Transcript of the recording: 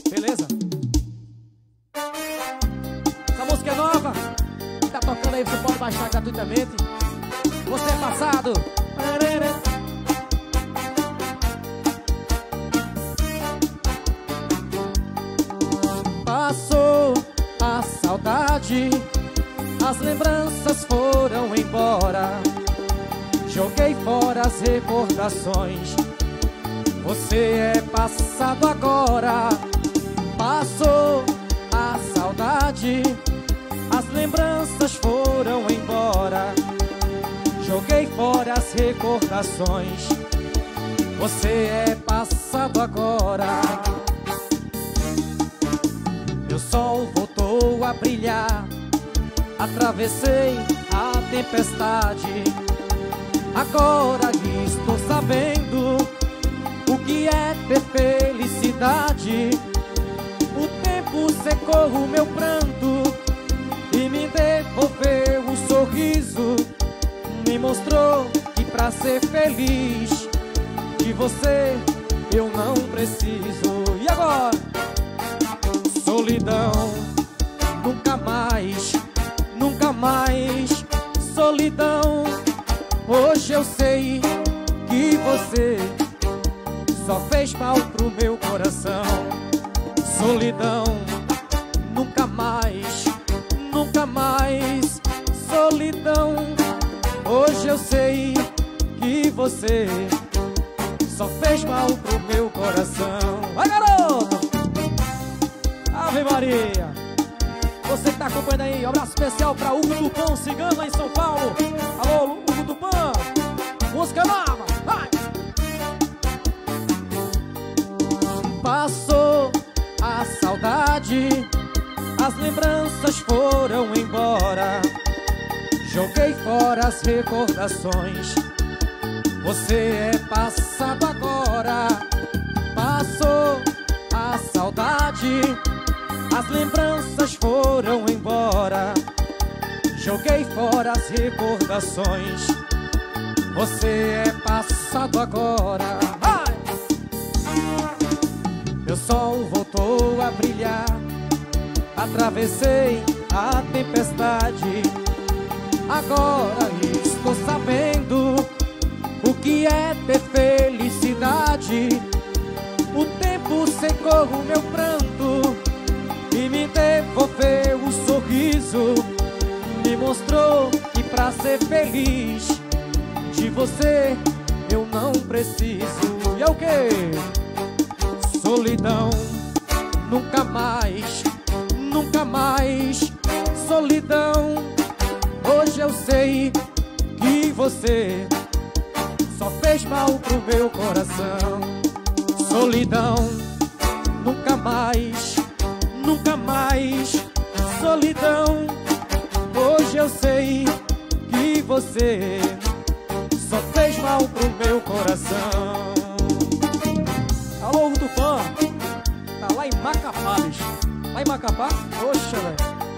Beleza? Essa música é nova. Tá tocando aí, você pode baixar gratuitamente. Você é passado. Passou a saudade, as lembranças foram embora. Joguei fora as recordações. Você é passado agora. Passou a saudade, as lembranças foram embora. Joguei fora as recordações. Você é passado agora. Meu sol voltou a brilhar. Atravessei a tempestade. Agora estou sabendo o que é ter felicidade. O tempo secou o meu pranto e me devolveu o sorriso. Me mostrou que pra ser feliz de você eu não preciso. E agora? Solidão, nunca mais, nunca mais. Solidão, hoje eu sei que você só fez mal pro meu coração. Solidão, nunca mais, nunca mais. Solidão, hoje eu sei que você só fez mal pro meu coração. Vai, garoto! Ave Maria! Você que tá acompanhando aí, um abraço especial pra Hugo Tupã, cigano lá em São Paulo. Alô, Hugo Tupã! Música nova! Vai! Passou a saudade, as lembranças foram embora. Joguei fora as recordações. Você é passado agora. Passou a saudade, as lembranças foram embora. Joguei fora as recordações. Você é passado agora. Vai! Meu sol voltou a brilhar. Atravessei a tempestade. Agora estou sabendo o que é ter felicidade. O tempo secou o meu pranto e me devolveu o sorriso. Me mostrou que pra ser feliz de você eu não preciso. E é o quê? Solidão, nunca mais, nunca mais. Solidão, hoje eu sei que você só fez mal pro meu coração. Solidão, nunca mais, nunca mais. Solidão, hoje eu sei que você só fez mal pro meu coração. Alô, Tupã, tá lá em Macapá, bicho. Lá em Macapá? Poxa, velho.